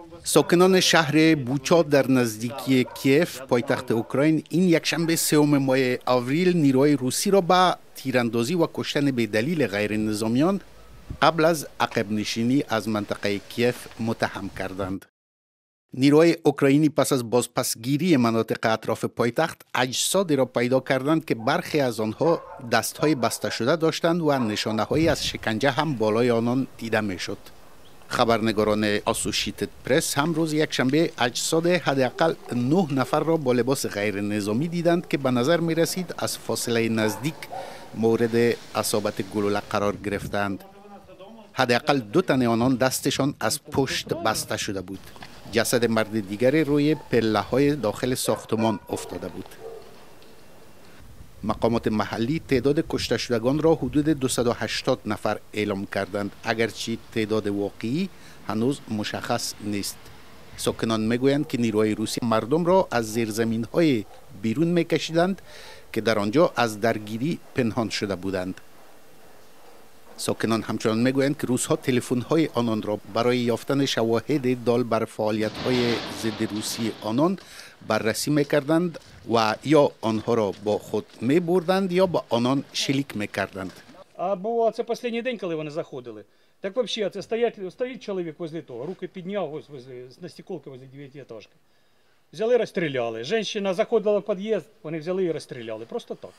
ساکنان شهر بوچا در نزدیکی کیف پایتخت اوکراین این یکشنبه 3 ماه آوریل نیروهای روسی را به تیراندازی و کشتن به دلیل غیر نظامیان قبل از عقب نشینی از منطقه کیف متهم کردند. نیروهای اوکراینی پس از بازپسگیری مناطق اطراف پایتخت اجسادی را پیدا کردند که برخی از آنها دستهای بسته شده داشتند و نشانه‌هایی از شکنجه هم بالای آنان دیده میشد. خبرنگاران اسوسییتد پرس هم روز یکشنبه اجساد حداقل 9 نفر را با لباس غیر نظامی دیدند که به نظر می رسید از فاصله نزدیک مورد اصابت گلوله قرار گرفتند. حداقل 2 تن آنان دستشان از پشت بسته شده بود. جسد مرد دیگری روی پله‌های داخل ساختمان افتاده بود. مقامات محلی تعداد کشته شدگان را حدود 280 نفر اعلام کردند، اگرچه تعداد واقعی هنوز مشخص نیست. ساکنان میگویند که نیروهای روسی مردم را از زیرزمین‌های بیرون میکشیدند که در آنجا از درگیری پنهان شده بودند. ساکنان همچنان میگویند که روس‌ها تلفن‌های آنان را برای یافتن شواهد دال بر فعالیت‌های ضد روسی آنان بررسی میکردند و یا آنها را با خود میبردند یا با آنان شلیک میکردند. А бувало, це останній день, коли вони заходили. Так взагалі, це стоїть чоловік возле того, руки підняв ось на стеколки возле 9-етажки. Взяли, розстріляли. Жінка заходила в під'їзд, вони взяли і розстріляли. Просто так.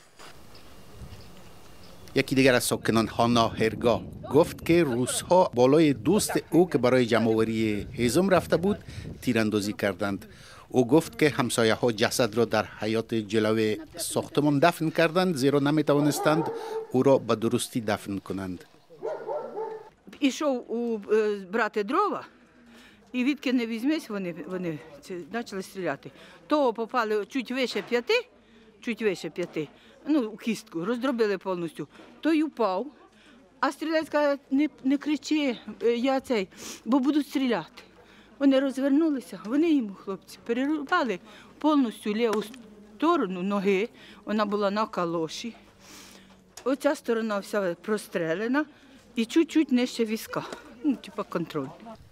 یکی دیگر از ساکنان هانا هرگا گفت که روس‌ها بالای دوست او که برای جمع‌آوری هیزم رفته بود تیراندازی کردند. او گفت که همسایه‌ها جسد را در حیاط جلوی ساختمان دفن کردند زیرا نمی‌توانستند او را به درستی دفن کنند. Ішов брати дрова, і відки не візьмись, вони почали стріляти. Того попали чуть вище п'яти, у кістку, роздробили повністю. Той упав, а стрілець каже, не кричи, бо будуть стріляти. Вони розвернулися, вони йому, хлопці, перерубали повністю ліву сторону ноги, вона була на калоші. Оця сторона вся прострелена і чуть-чуть нижче візка, типа контроль.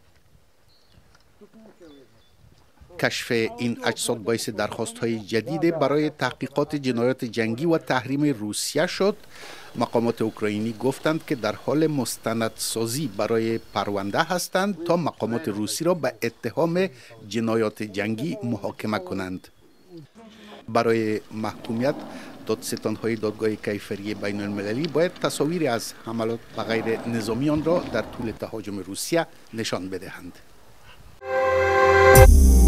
کشف این اجساد باعث درخواست‌های جدید برای تحقیقات جنایات جنگی و تحریم روسیه شد. مقامات اوکراینی گفتند که در حال مستندسازی برای پرونده هستند تا مقامات روسی را به اتهام جنایات جنگی محاکمه کنند. برای محکومیت دادستان‌های دادگاه کیفری بین المللی باید تصاویری از حملات به غیر نظامیان را در طول تهاجم روسیه نشان بدهند.